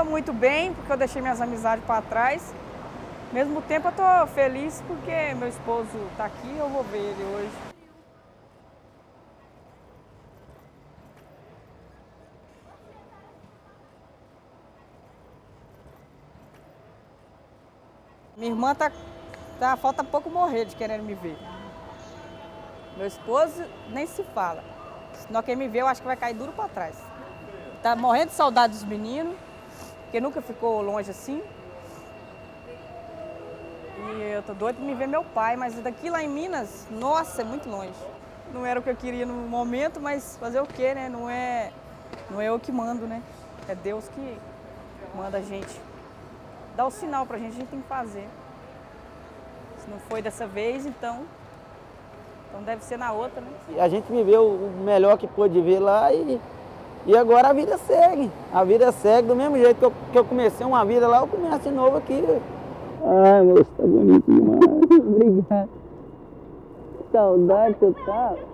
tô muito bem, porque eu deixei minhas amizades para trás. Ao mesmo tempo eu tô feliz porque meu esposo tá aqui e eu vou ver ele hoje. Minha irmã falta pouco morrer de querendo me ver. Meu esposo nem se fala. Se não quer me ver, eu acho que vai cair duro para trás. Tá morrendo de saudade dos meninos, porque nunca ficou longe assim. E eu tô doido pra me ver meu pai, mas daqui lá em Minas, nossa, é muito longe. Não era o que eu queria no momento, mas fazer o quê, né? Não é eu que mando, né? É Deus que manda a gente. Dá o sinal pra gente tem que fazer. Se não foi dessa vez, então deve ser na outra, né? A gente viveu o melhor que pôde ver lá e agora a vida segue. A vida segue do mesmo jeito que eu comecei uma vida lá, eu começo de novo aqui. Ai, moço, tá bonito demais. Obrigado. Que saudade que eu tava.